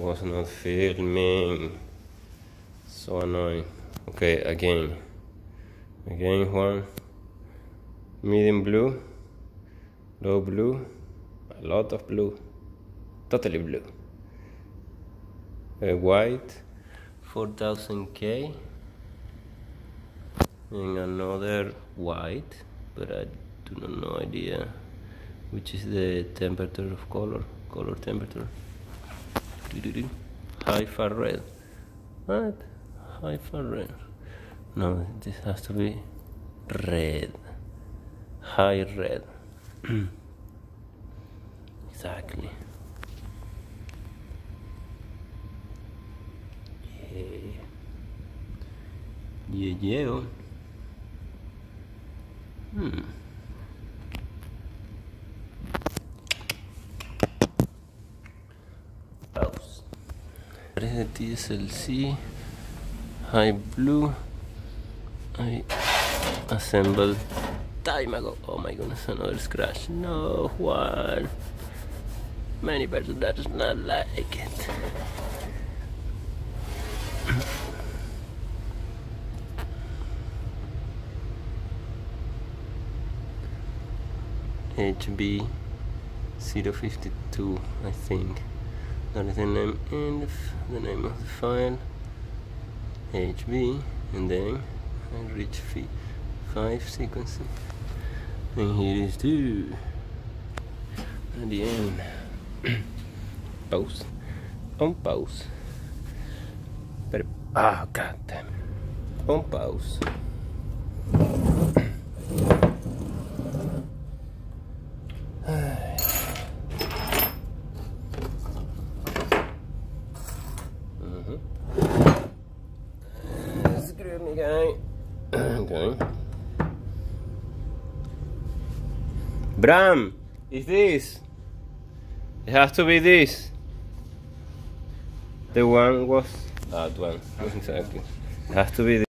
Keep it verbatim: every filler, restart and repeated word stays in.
was not filming. So annoying. Okay, again. Again one. Medium blue. Low blue. A lot of blue. Totally blue. Uh, white. four thousand K. And another white. But I do not know idea which is the temperature of color. Color temperature. High far red. What? High far red. No, this has to be red. High red. Exactly. Yeah. Yeah, yeah. Hmm. Pause. Red T S L C. High blue. I assembled time ago. Oh my goodness, another scratch. No, Juan. Many person does not like it. H B zero five two, I think. That is the name in the, f the name of the file. H B, and then I reach five sequencing, and here is two at the end. Pause. On pause. But ah, god damn it. On pause. Screw me, guy. Okay. Bram, is this? It has to be this. The one was that one. Exactly. It has to be this.